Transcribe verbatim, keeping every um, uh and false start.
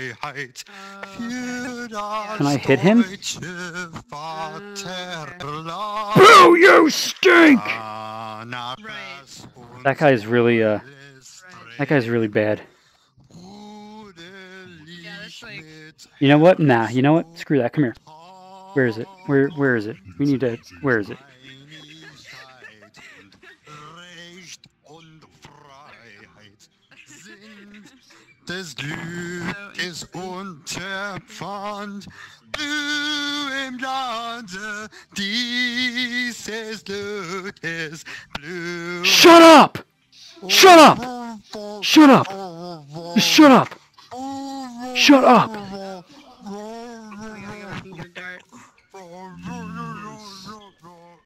Freiheit Uh, für das Can I hit him? deutsche Vaterland. Boo, you stink! Danach Right. das That guy's really, uh, alles that guy's really bad. Yeah, that's like- mit You know what? Nah, you know what? Screw that. Come here. Where is it? Where Where is it? We need to. Where is it? Einigkeit und Recht und Freiheit sind des Glückes Unterpfand. Du im Lande dieses Glückes Blut. Shut up! Shut up! Shut up! Just shut up! Shut up!